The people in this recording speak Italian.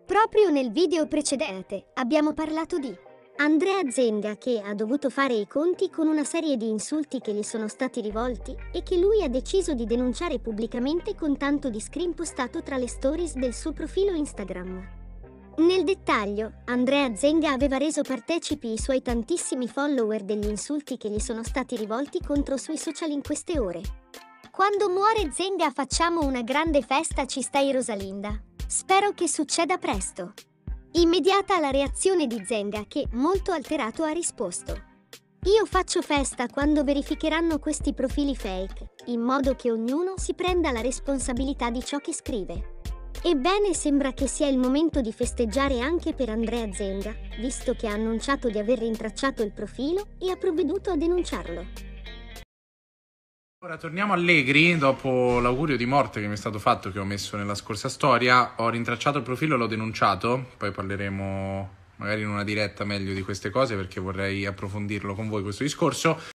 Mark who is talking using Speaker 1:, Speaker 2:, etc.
Speaker 1: Proprio nel video precedente abbiamo parlato di Andrea Zenga che ha dovuto fare i conti con una serie di insulti che gli sono stati rivolti e che lui ha deciso di denunciare pubblicamente con tanto di screen postato tra le stories del suo profilo Instagram. Nel dettaglio, Andrea Zenga aveva reso partecipi i suoi tantissimi follower degli insulti che gli sono stati rivolti contro sui social in queste ore. Quando muore Zenga facciamo una grande festa, ci stai Rosalinda? Spero che succeda presto. Immediata la reazione di Zenga che, molto alterato, ha risposto: io faccio festa quando verificheranno questi profili fake, in modo che ognuno si prenda la responsabilità di ciò che scrive. Ebbene, sembra che sia il momento di festeggiare anche per Andrea Zenga, visto che ha annunciato di aver rintracciato il profilo e ha provveduto a denunciarlo.
Speaker 2: Ora torniamo allegri, dopo l'augurio di morte che mi è stato fatto, che ho messo nella scorsa storia. Ho rintracciato il profilo e l'ho denunciato, poi parleremo magari in una diretta meglio di queste cose perché vorrei approfondirlo con voi questo discorso.